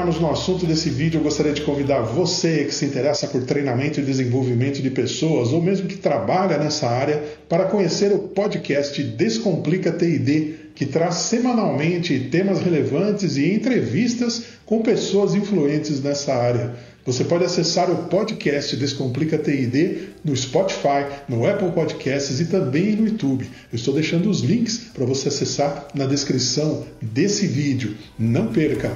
entrarmos no assunto desse vídeo, eu gostaria de convidar você que se interessa por treinamento e desenvolvimento de pessoas, ou mesmo que trabalha nessa área, para conhecer o podcast Descomplica TID, que traz semanalmente temas relevantes e entrevistas com pessoas influentes nessa área. Você pode acessar o podcast Descomplica TID no Spotify, no Apple Podcasts e também no YouTube. Eu estou deixando os links para você acessar na descrição desse vídeo. Não perca!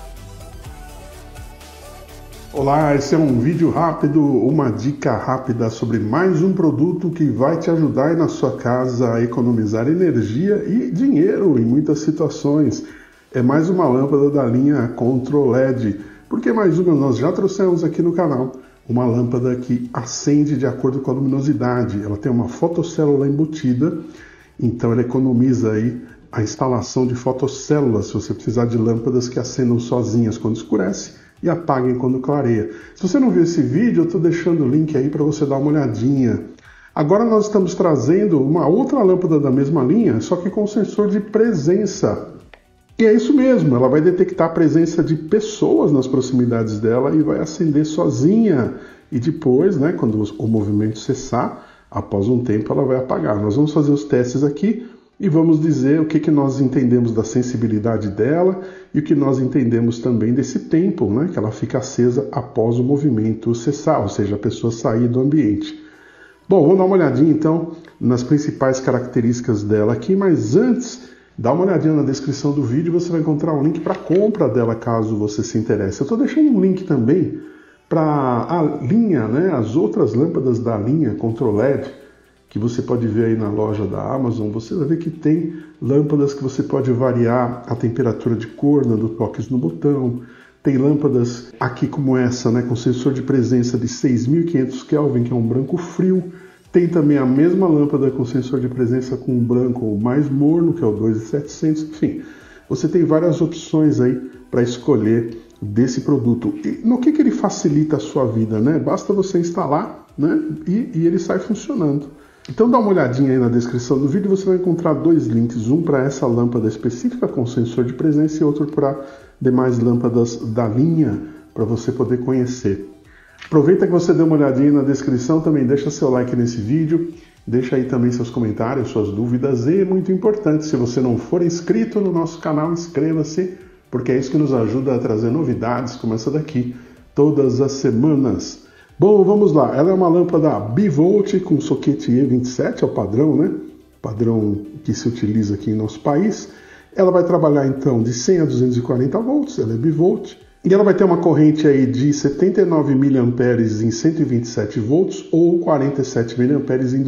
Olá, esse é um vídeo rápido, uma dica rápida sobre mais um produto que vai te ajudar aí na sua casa a economizar energia e dinheiro em muitas situações. É mais uma lâmpada da linha Control LED. Porque mais uma nós já trouxemos aqui no canal, uma lâmpada que acende de acordo com a luminosidade. Ela tem uma fotocélula embutida, então ela economiza aí a instalação de fotocélulas, se você precisar de lâmpadas que acendam sozinhas quando escurece e apaguem quando clareia. Se você não viu esse vídeo, eu estou deixando o link aí para você dar uma olhadinha. Agora nós estamos trazendo uma outra lâmpada da mesma linha, só que com sensor de presença. E é isso mesmo, ela vai detectar a presença de pessoas nas proximidades dela e vai acender sozinha. E depois, quando o movimento cessar, após um tempo ela vai apagar. Nós vamos fazer os testes aqui e vamos dizer o que nós entendemos da sensibilidade dela e o que nós entendemos também desse tempo, que ela fica acesa após o movimento cessar, ou seja, a pessoa sair do ambiente. Bom, vamos dar uma olhadinha então nas principais características dela aqui, mas antes, dá uma olhadinha na descrição do vídeo, você vai encontrar um link para compra dela, caso você se interesse. Eu estou deixando um link também para a linha, as outras lâmpadas da linha Control LED, que você pode ver aí na loja da Amazon. Você vai ver que tem lâmpadas que você pode variar a temperatura de cor, dando toques no botão. Tem lâmpadas aqui como essa, com sensor de presença de 6.500 Kelvin, que é um branco frio. Tem também a mesma lâmpada com sensor de presença com um branco mais morno, que é o 2700. Enfim, você tem várias opções aí para escolher desse produto. E no que ele facilita a sua vida, Basta você instalar, e ele sai funcionando. Então dá uma olhadinha aí na descrição do vídeo, você vai encontrar dois links, um para essa lâmpada específica com sensor de presença e outro para demais lâmpadas da linha, para você poder conhecer. Aproveita que você deu uma olhadinha na descrição, também deixa seu like nesse vídeo, deixa aí também seus comentários, suas dúvidas e, muito importante, se você não for inscrito no nosso canal, inscreva-se, porque é isso que nos ajuda a trazer novidades como essa daqui, todas as semanas. Bom, vamos lá, ela é uma lâmpada bivolt com soquete E27, é o padrão, Padrão que se utiliza aqui em nosso país. Ela vai trabalhar então de 100 a 240 volts, ela é bivolt. E ela vai ter uma corrente aí de 79 mA em 127 volts ou 47 mA em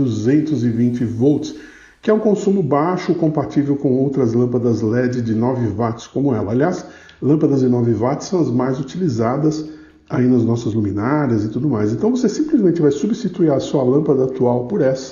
220 volts, que é um consumo baixo compatível com outras lâmpadas LED de 9 watts como ela. Aliás, lâmpadas de 9 watts são as mais utilizadas aí nas nossas luminárias e tudo mais. Então você simplesmente vai substituir a sua lâmpada atual por essa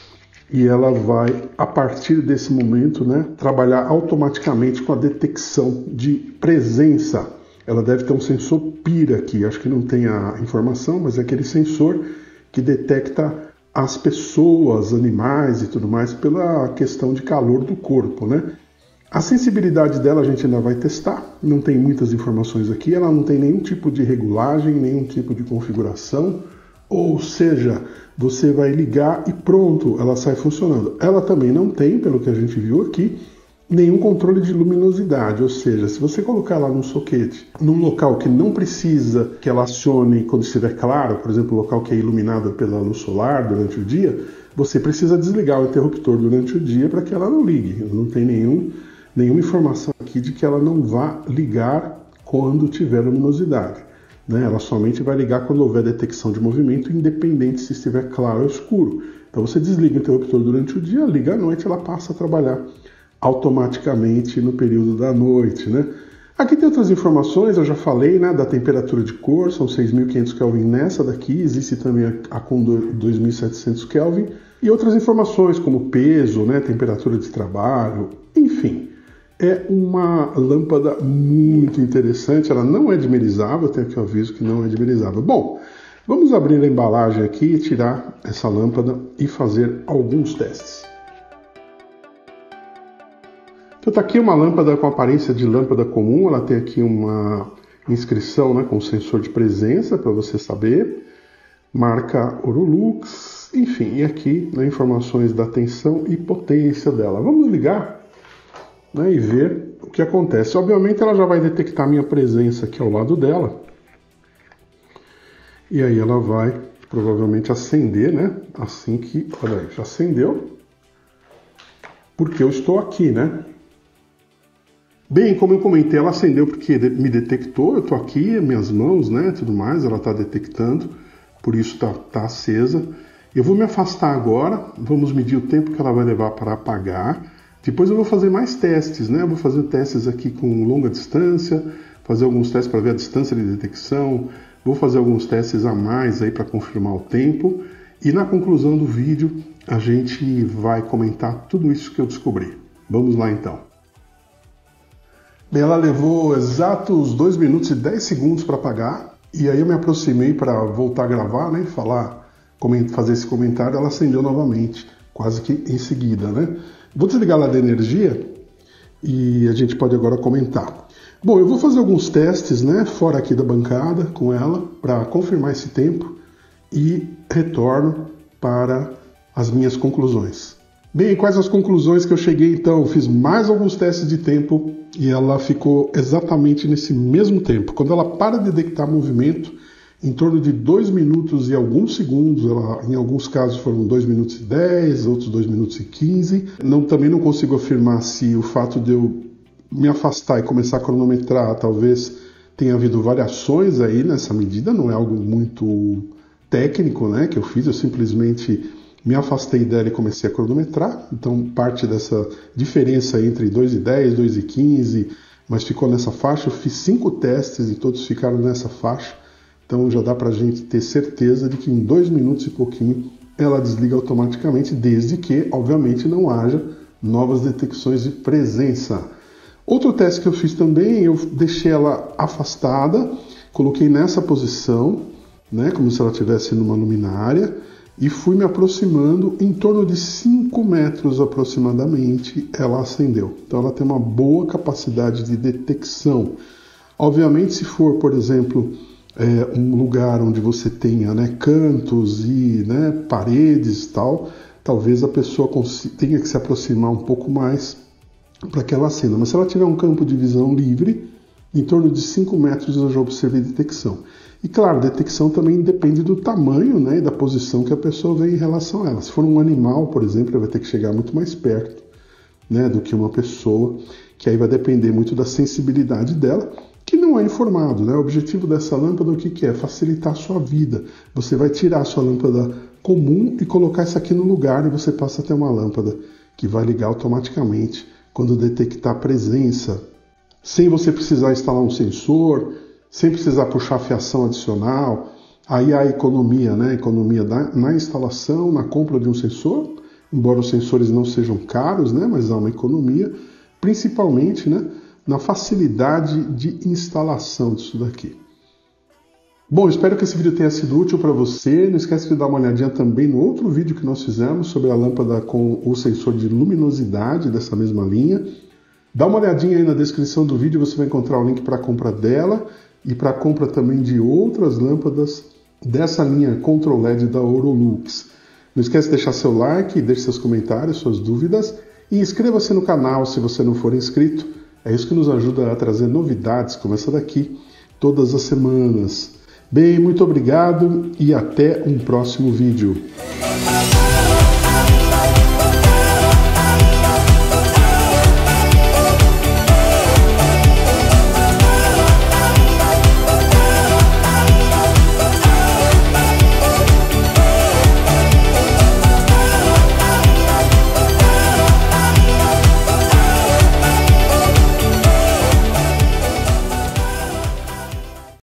e ela vai, a partir desse momento, trabalhar automaticamente com a detecção de presença. Ela deve ter um sensor PIR aqui, acho que não tem a informação, mas é aquele sensor que detecta as pessoas, animais e tudo mais pela questão de calor do corpo, A sensibilidade dela a gente ainda vai testar, não tem muitas informações aqui, ela não tem nenhum tipo de regulagem, nenhum tipo de configuração, ou seja, você vai ligar e pronto, ela sai funcionando. Ela também não tem, pelo que a gente viu aqui, nenhum controle de luminosidade, ou seja, se você colocar ela num soquete, num local que não precisa que ela acione quando estiver claro, por exemplo, um local que é iluminado pela luz solar durante o dia, você precisa desligar o interruptor durante o dia para que ela não ligue. Não tem nenhuma informação aqui de que ela não vá ligar quando tiver luminosidade. Ela somente vai ligar quando houver detecção de movimento, independente se estiver claro ou escuro. Então você desliga o interruptor durante o dia, liga à noite, ela passa a trabalhar automaticamente no período da noite, Aqui tem outras informações, eu já falei, da temperatura de cor, são 6.500 Kelvin nessa daqui, existe também a com 2.700 Kelvin, e outras informações como peso, temperatura de trabalho, enfim. É uma lâmpada muito interessante, ela não é dimerizável, tenho aqui o aviso que não é dimerizável. Bom, vamos abrir a embalagem aqui e tirar essa lâmpada e fazer alguns testes. Então está aqui uma lâmpada com aparência de lâmpada comum, ela tem aqui uma inscrição, né, com sensor de presença para você saber, marca Orolux, enfim, e aqui, né, informações da tensão e potência dela. Vamos ligar, né, e ver o que acontece. Obviamente ela já vai detectar a minha presença aqui ao lado dela, e aí ela vai provavelmente acender, né, assim que, olha aí, já acendeu, porque eu estou aqui, né. Bem, como eu comentei, ela acendeu porque me detectou, eu estou aqui, minhas mãos, né, tudo mais, ela está detectando, por isso tá acesa. Eu vou me afastar agora, vamos medir o tempo que ela vai levar para apagar. Depois eu vou fazer mais testes, né, eu vou fazer testes aqui com longa distância, fazer alguns testes para ver a distância de detecção, vou fazer alguns testes a mais aí para confirmar o tempo. E na conclusão do vídeo, a gente vai comentar tudo isso que eu descobri. Vamos lá então. Bem, ela levou exatos 2 minutos e 10 segundos para apagar, e aí eu me aproximei para voltar a gravar, né, fazer esse comentário, ela acendeu novamente, quase que em seguida, né. Vou desligar lá da energia e a gente pode agora comentar. Bom, eu vou fazer alguns testes, né, fora aqui da bancada com ela, para confirmar esse tempo e retorno para as minhas conclusões. Bem, quais as conclusões que eu cheguei então? Fiz mais alguns testes de tempo e ela ficou exatamente nesse mesmo tempo. Quando ela para de detectar movimento, em torno de 2 minutos e alguns segundos, em alguns casos foram 2 minutos e 10, outros 2 minutos e 15. Também não consigo afirmar se o fato de eu me afastar e começar a cronometrar talvez tenha havido variações aí nessa medida, não é algo muito técnico, né, que eu fiz, eu simplesmente me afastei dela e comecei a cronometrar, então parte dessa diferença entre 2 e 10, 2 e 15, mas ficou nessa faixa. Eu fiz 5 testes e todos ficaram nessa faixa, então já dá para a gente ter certeza de que em 2 minutos e pouquinho ela desliga automaticamente, desde que, obviamente, não haja novas detecções de presença. Outro teste que eu fiz também, eu deixei ela afastada, coloquei nessa posição, né, como se ela estivesse numa luminária, e fui me aproximando, em torno de 5 metros aproximadamente, ela acendeu. Então ela tem uma boa capacidade de detecção. Obviamente, se for, por exemplo, um lugar onde você tenha, né, cantos e, né, paredes e tal, talvez a pessoa tenha que se aproximar um pouco mais para que ela acenda. Mas se ela tiver um campo de visão livre, em torno de 5 metros eu já observei detecção. E claro, detecção também depende do tamanho, né, e da posição que a pessoa vê em relação a ela. Se for um animal, por exemplo, ele vai ter que chegar muito mais perto, né, do que uma pessoa, que aí vai depender muito da sensibilidade dela, que não é informado, né? O objetivo dessa lâmpada o que é? Facilitar a sua vida. Você vai tirar a sua lâmpada comum e colocar isso aqui no lugar, e você passa a ter uma lâmpada que vai ligar automaticamente quando detectar presença, sem você precisar instalar um sensor, sem precisar puxar fiação adicional. Aí há a economia, né? Economia na instalação, na compra de um sensor, embora os sensores não sejam caros, né? Mas há uma economia, principalmente, né, na facilidade de instalação disso daqui. Bom, espero que esse vídeo tenha sido útil para você. Não esquece de dar uma olhadinha também no outro vídeo que nós fizemos sobre a lâmpada com o sensor de luminosidade dessa mesma linha. Dá uma olhadinha aí na descrição do vídeo, você vai encontrar o link para a compra dela e para a compra também de outras lâmpadas dessa linha Control LED da Orolux. Não esquece de deixar seu like, deixe seus comentários, suas dúvidas e inscreva-se no canal se você não for inscrito. É isso que nos ajuda a trazer novidades como essa daqui todas as semanas. Bem, muito obrigado e até um próximo vídeo.